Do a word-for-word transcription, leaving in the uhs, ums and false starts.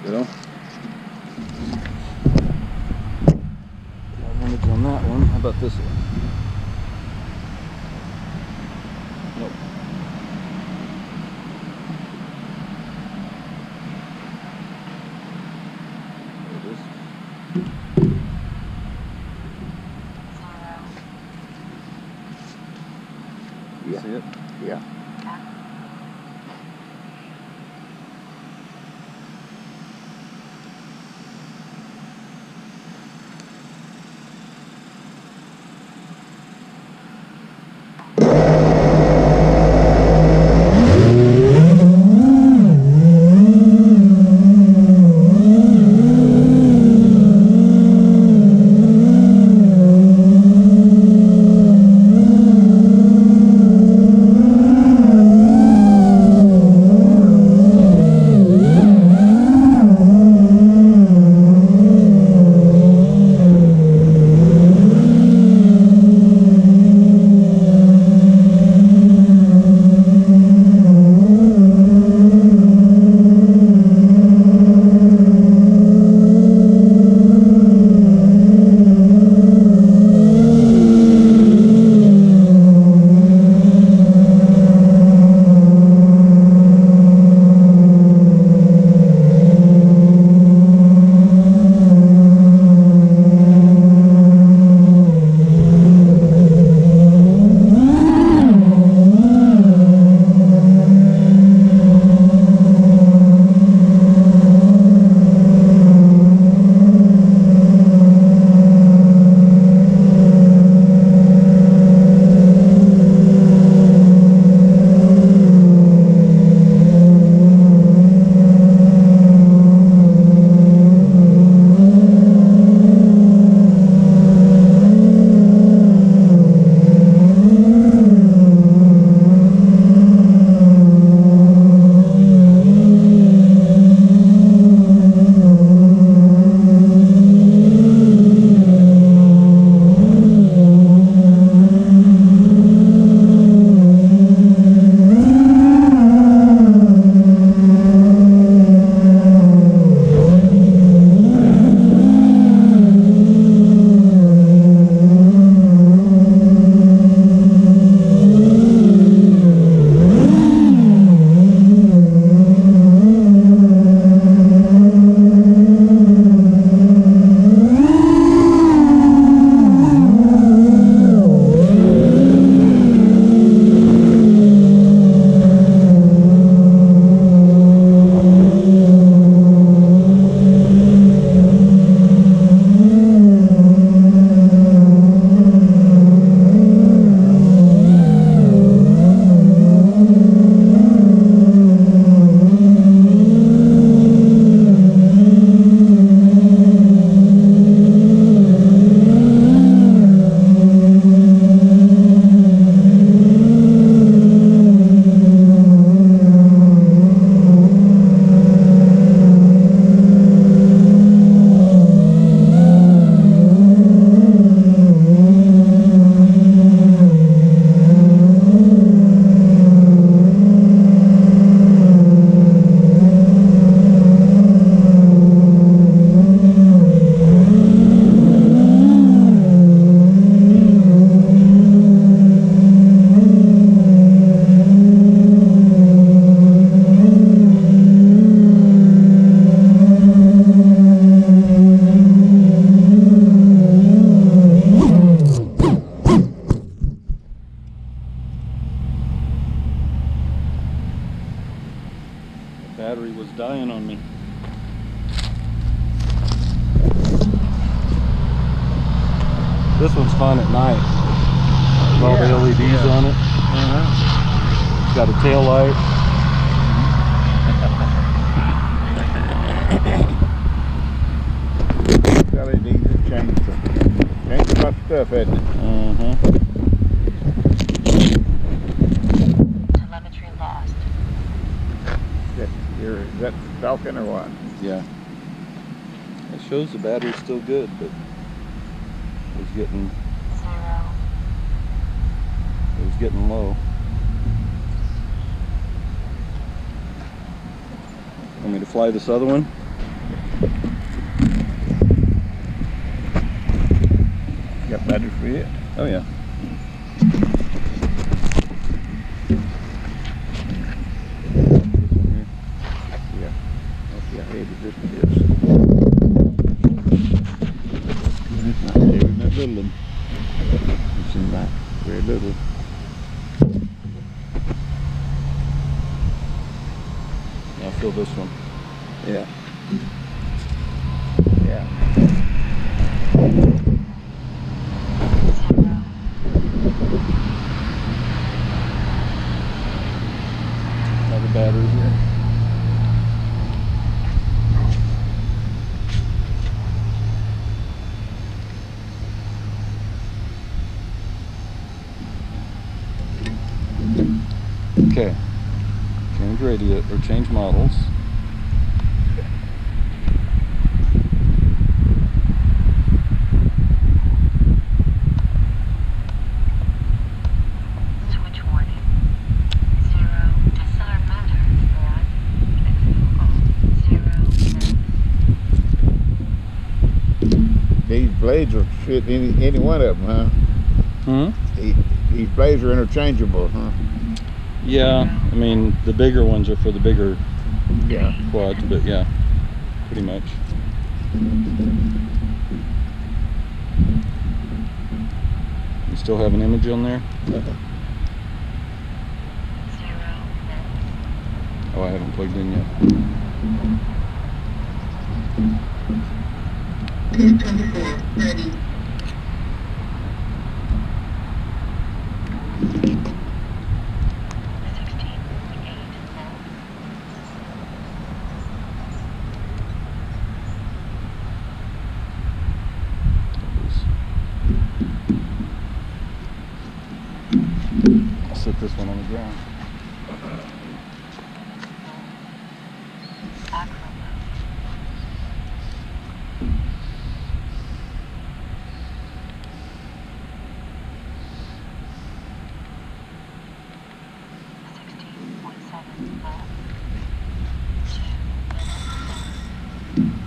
You know? No image on that one. How about this one? Nope. There it is. Yeah. See it? Yeah. Battery was dying on me. This one's fun at night. With all Yeah, the L E Ds yeah. on it. Uh-huh. It's got a tail light. L E Ds have changed the, changed a lot of stuff, hasn't it? Uh-huh. Telemetry lost. That, you're, is that Falcon or what? Yeah. It shows the battery's still good, but it was getting Zero. it was getting low. Want me to fly this other one? battery for it. Oh yeah. Yeah. Let's see how heavy this one is. It's not heavy, that little one. It seems like very little. Yeah, I feel this one. Yeah. Yeah. Another battery here. Okay. Change radio or change models. Switch warning. Zero disarm motors on. Zero minutes. These blades will fit any any one of them, huh? Hmm? These, these blades are interchangeable, huh? Yeah, I mean the bigger ones are for the bigger Yeah. quads, but yeah, pretty much. You still have an image on there? Zero minutes. Oh, I haven't plugged in yet. Pin twenty-four, ready. Sixteen point eight volts. I'll set this one on the ground. Acro mode. Sixteen point seven volts. Two minutes.